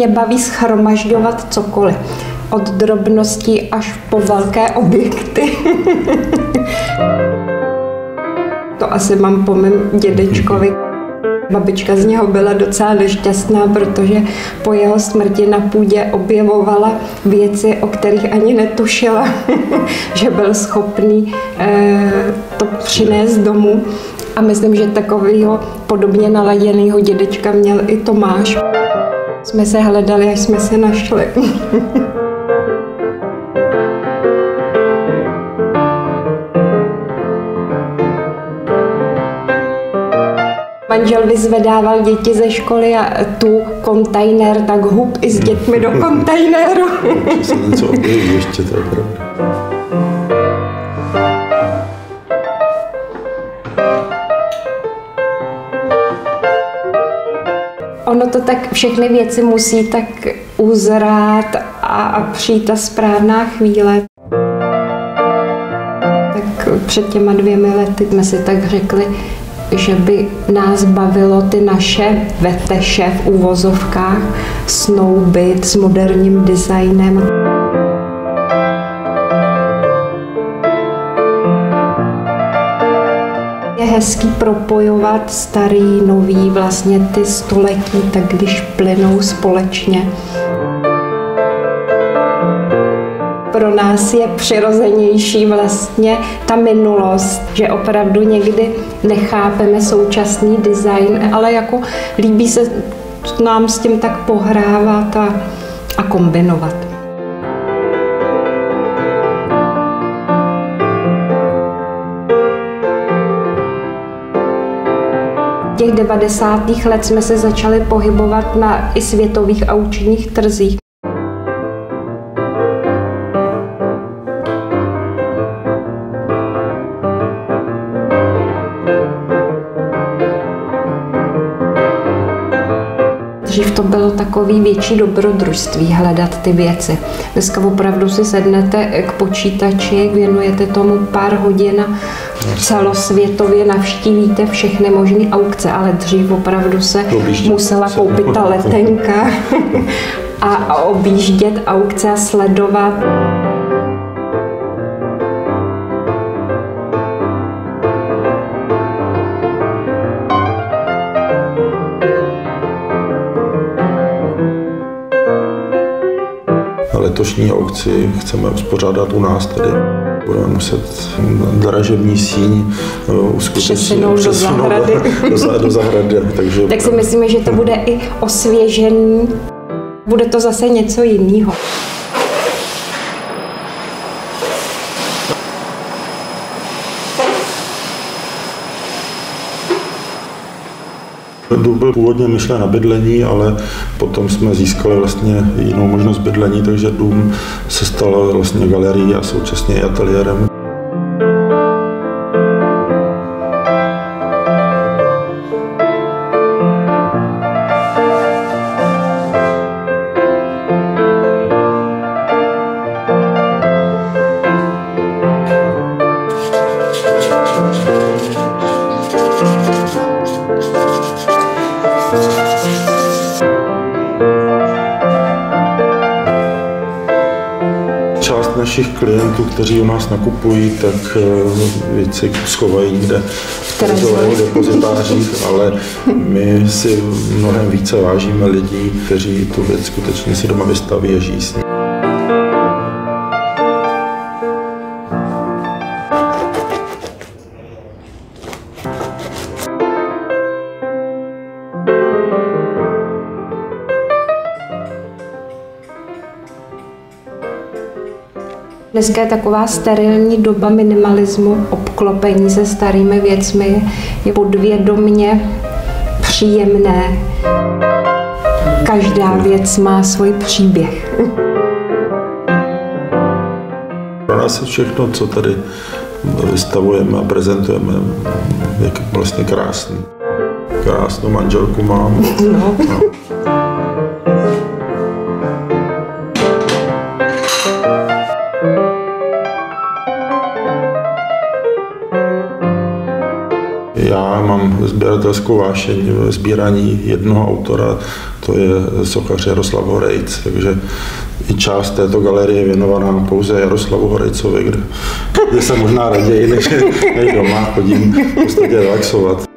Mě baví shromažďovat cokoliv. Od drobností až po velké objekty. To asi mám po mém dědečkovi. Babička z něho byla docela nešťastná, protože po jeho smrti na půdě objevovala věci, o kterých ani netušila, že byl schopný to přinést domů. A myslím, že takového podobně naladěného dědečka měl i Tomáš. Jsme se hledali, až jsme se našli. Manžel vyzvedával děti ze školy a tu kontejner, tak hub i s dětmi do kontejneru. Se něco objeví ještě, to je pravda. Ono to tak, všechny věci musí tak uzrát a přijít ta správná chvíle. Tak před těma 2 lety jsme si tak řekli, že by nás bavilo ty naše veteše v uvozovkách snoubit s moderním designem. Je hezký propojovat starý, nový, vlastně ty století, tak když plynou společně. Pro nás je přirozenější vlastně ta minulost, že opravdu někdy nechápeme současný design, ale jako líbí se nám s tím tak pohrávat a kombinovat. V těch 90. let jsme se začali pohybovat na i světových aukčních trzích. Dřív to bylo takový větší dobrodružství hledat ty věci. Dneska opravdu si sednete k počítači, věnujete tomu pár hodin a celosvětově navštívíte všechny možné aukce, ale dřív opravdu se musela koupit ta letenka a objíždět aukce a sledovat. Letošní aukci chceme uspořádat u nás tady. Budeme muset dražební síň přesunout do zahrady. Tak si myslíme, že to bude i osvěžení. Bude to zase něco jiného. Dům byl původně myšlen na bydlení, ale potom jsme získali vlastně jinou možnost bydlení, takže dům se stal vlastně galerií a současně i ateliérem. Část našich klientů, kteří u nás nakupují, tak věci schovají někde v trezorech, depozitářích, ale my si mnohem více vážíme lidí, kteří tu věc skutečně si doma vystaví a žijí s ní. Dneska je taková sterilní doba minimalismu, obklopení se starými věcmi je podvědomě příjemné. Každá věc má svůj příběh. Pro nás je všechno, co tady vystavujeme a prezentujeme, je vlastně krásný. Krásnou manželku mám. No. Já mám sběratelskou vášeň ve sbírání jednoho autora, to je sochař Jaroslav Horejc, takže i část této galerie je věnovaná pouze Jaroslavu Horejcovi, kde se možná raději než doma chodím v podstatě relaxovat.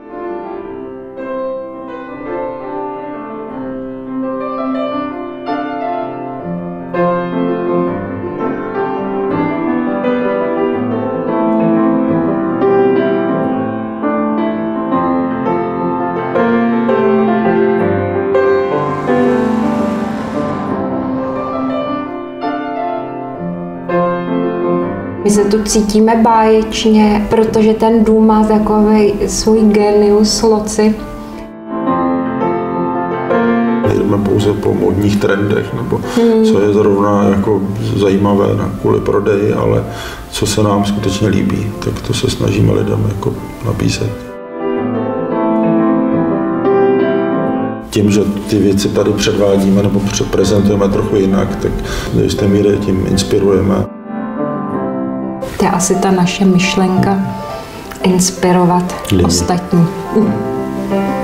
My se tu cítíme báječně, protože ten dům má takový svůj genius loci. Jdeme pouze po módních trendech, nebo co je zrovna jako zajímavé kvůli prodeji, ale co se nám skutečně líbí, tak to se snažíme lidem jako nabízet. Tím, že ty věci tady předvádíme nebo prezentujeme trochu jinak, tak do jisté míry tím inspirujeme. To je asi ta naše myšlenka inspirovat ostatní.